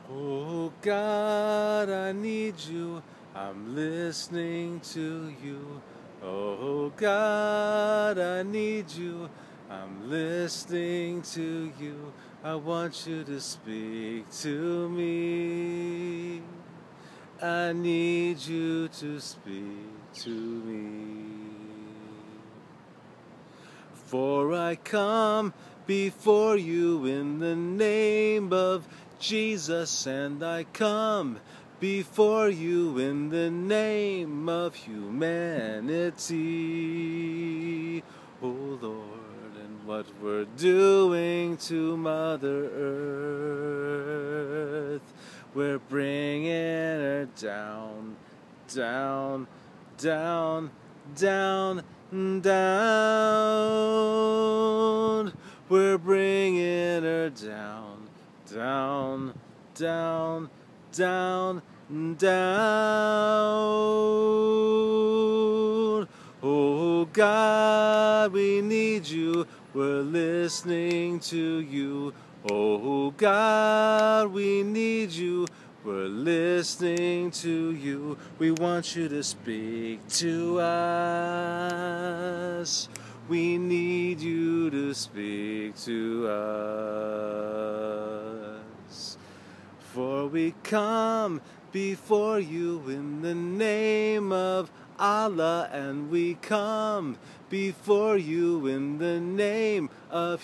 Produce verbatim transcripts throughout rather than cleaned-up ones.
Oh God, I need you. I'm listening to you. Oh God, I need you. I'm listening to you. I want you to speak to me. I need you to speak to me. For I come before you in the name of Jesus, and I come before you in the name of humanity. Oh Lord, and what we're doing to Mother Earth, we're bringing her down, down, down, down, down. We're bringing her down, down, down, down, down. Oh God, we need you. We're listening to you. Oh God, we need you. We're listening to you. We want you to speak to us. We need you to speak to us. For we come before you in the name of Allah, and we come before you in the name of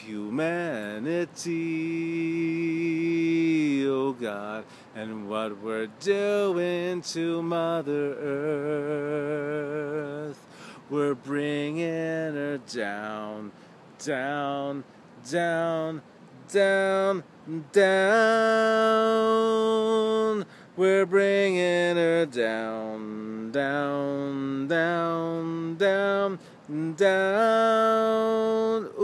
humanity, oh God, and what we're doing to Mother Earth, we're bringing her down, down, down, down, down. We're bringing her down, down, down, down, down.